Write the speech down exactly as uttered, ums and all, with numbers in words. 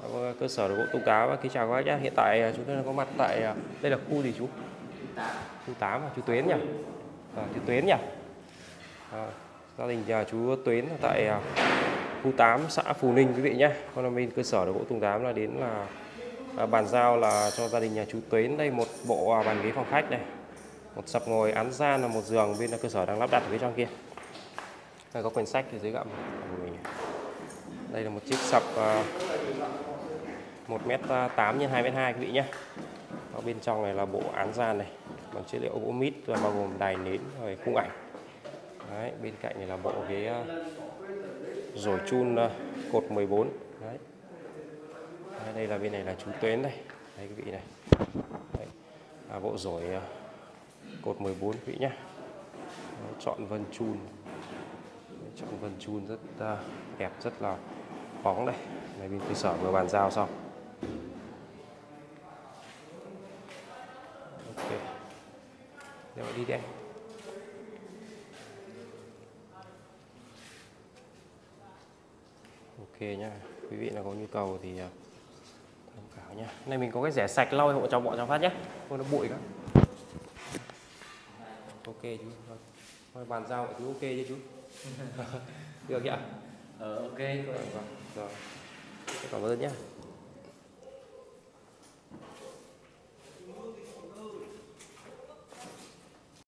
Cơ sở đồ gỗ Tùng Tám. Kính chào các bác nhé. Hiện tại chúng tôi có mặt tại đây là khu gì chú? Khu tám à, chú Tuyến nhỉ? À, chú Tuyến nhỉ? À, gia đình nhà chú Tuyến tại khu tám xã Phù Ninh quý vị nhé. Còn bên cơ sở đồ gỗ Tùng Tám là đến là à, bàn giao là cho gia đình nhà chú Tuyến đây một bộ bàn ghế phòng khách này, một sập ngồi án gian, là một giường bên cơ sở đang lắp đặt ở phía trong kia. Đây có quyển sách ở dưới gầm của mình. Đây là một chiếc sập uh, một mét tám nhân hai mét hai quý vị nhé. Ở bên trong này là bộ án gian này bằng chất liệu gỗ mít, và bao gồm đài nến rồi khung ảnh. Đấy, bên cạnh này là bộ ghế uh, rổi chun uh, cột mười bốn. Đấy. Đấy, đây là bên này là chú Tuyến đây. Đây quý vị này. Đấy. À, bộ rổi uh, cột mười bốn quý vị nhé. Đấy, chọn vân chun. Chọn vân chun rất uh, đẹp, rất là bóng đây. Đây bên cơ sở vừa bàn giao xong. Ok. Để đi đi anh. Ok nhá. Quý vị nào có nhu cầu thì uh, tham khảo nhá. Này mình có cái rẻ sạch lau hộ trong bọn trong phát nhé. Không nó bụi các. Ok chú. Thôi bàn giao mọi thứ ok chứ chú. Được nhỉ? Ờ ok. Rồi, rồi. Cảm ơn nhé.